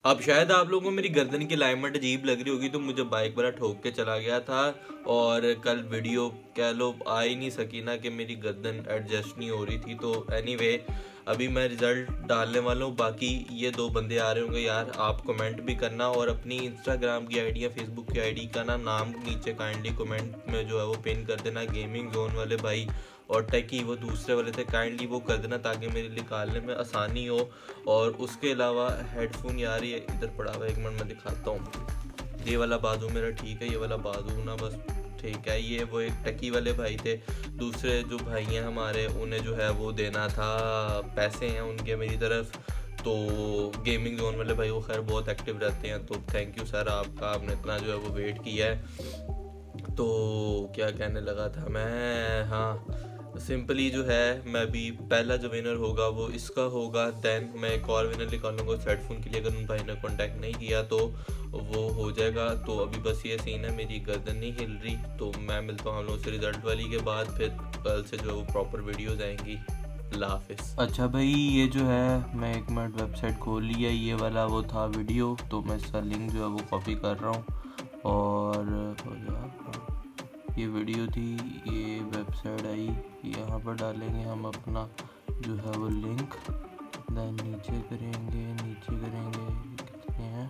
अब शायद आप लोगों को मेरी गर्दन की अलाइनमेंट अजीब लग रही होगी, तो मुझे बाइक वाला ठोक के चला गया था और कल वीडियो कह लो आ ही नहीं सकी ना कि मेरी गर्दन एडजस्ट नहीं हो रही थी। तो एनीवे अभी मैं रिज़ल्ट डालने वाला हूँ। बाकी ये 2 बंदे आ रहे होंगे यार, आप कमेंट भी करना और अपनी इंस्टाग्राम की आईडी या फेसबुक की आईडी का नाम नीचे काइंडली कमेंट में जो है वो पिन कर देना। गेमिंग जोन वाले भाई और टेकी वो दूसरे वाले थे, काइंडली वो कर देना ताकि मेरे निकालने में आसानी हो। और उसके अलावा हेडफोन यार ये इधर पड़ा हुआ है, 1 मिनट में दिखाता हूँ। ये वाला बाजू मेरा ठीक है, ये वाला बाजू ना बस ठीक है। ये वो एक टकी वाले भाई थे, दूसरे जो भाई हैं हमारे उन्हें जो है वो देना था, पैसे हैं उनके मेरी तरफ। तो गेमिंग जोन वाले भाई वो खैर बहुत एक्टिव रहते हैं, तो थैंक यू सर आपका, आपने इतना जो है वो वेट किया है। तो क्या कहने लगा था मैं, हाँ सिंपली जो है मैं भी पहला जो विनर होगा वो इसका होगा, देन मैं एक और विनर निकालूंगा उस हेडफोन के लिए। अगर उन भाई ने कांटेक्ट नहीं किया तो वो हो जाएगा। तो अभी बस ये सीन है, मेरी गर्दन नहीं हिल रही, तो मैं मिलता हूँ हम लोग से रिजल्ट वाली के बाद, फिर कल से जो है वो प्रॉपर वीडियोज़ आएंगी। अल्लाह हाफिज़। अच्छा भाई ये जो है मैं 1 मिनट वेबसाइट खोल लिया, ये वाला वो था वीडियो, तो मैं इसका लिंक जो है वो कॉपी कर रहा हूँ और ये वीडियो थी, ये वेबसाइट आई, यहाँ पर डालेंगे हम अपना जो है वो लिंक, देन नीचे करेंगे कितने हैं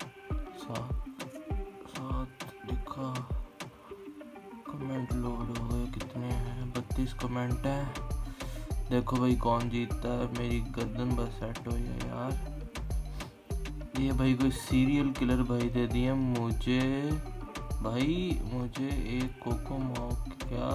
7 लिखा, कमेंट लोड हो गए, कितने हैं 32 कमेंट हैं। देखो भाई कौन जीतता है, मेरी गर्दन बस सेट हो जाए यार। ये भाई कोई सीरियल किलर भाई दे दिए मुझे भाई, मुझे एक कोको माओ क्या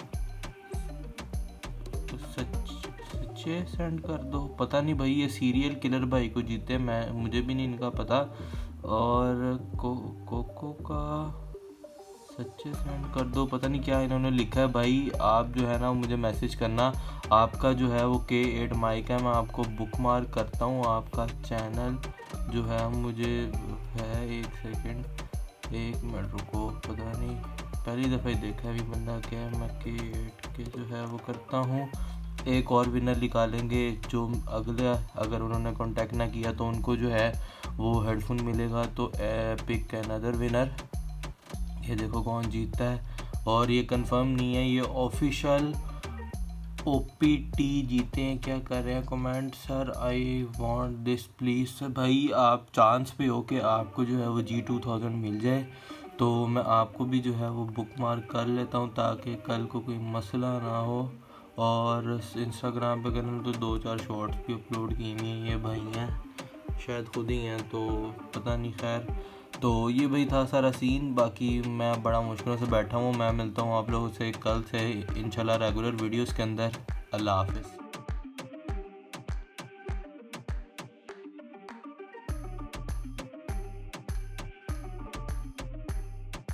सच्चे सेंड कर दो। पता नहीं भाई ये सीरियल किलर भाई को जीते, मुझे भी नहीं इनका पता। और कोको का सच्चे सेंड कर दो, पता नहीं क्या इन्होंने लिखा है भाई। आप जो है ना मुझे मैसेज करना, आपका जो है वो K8 माइक है, मैं आपको बुक मार्क करता हूँ। आपका चैनल जो है मुझे है, 1 सेकंड 1 मिनट रुको, पता नहीं पहली दफ़ा ही देखा है अभी बंदा क्या है। मैं K8 के जो है वो करता हूँ। एक और विनर निकालेंगे जो अगले, अगर उन्होंने कांटेक्ट ना किया तो उनको जो है वो हेडफोन मिलेगा। तो पिक अनदर विनर, ये देखो कौन जीतता है। और ये कंफर्म नहीं है, ये ऑफिशियल OPT जीते हैं। क्या कर रहे हैं comment, sir I want this please. Sir भाई आप चांस पे हो कि आपको जो है वो G2000 मिल जाए, तो मैं आपको भी जो है वो बुक मार्क कर लेता हूँ ताकि कल को कोई मसला ना हो। और इंस्टाग्राम पे करें तो 2-4 शॉर्ट्स भी अपलोड किए हैं, ये भाई हैं शायद खुद ही हैं, तो पता नहीं खैर। तो ये भाई था सारा सीन, बाकी मैं बड़ा मुश्किलों से बैठा हूँ। मैं मिलता हूँ आप लोगों से कल से इंशाल्लाह रेगुलर वीडियोस के अंदर। अल्लाह हाफिज़।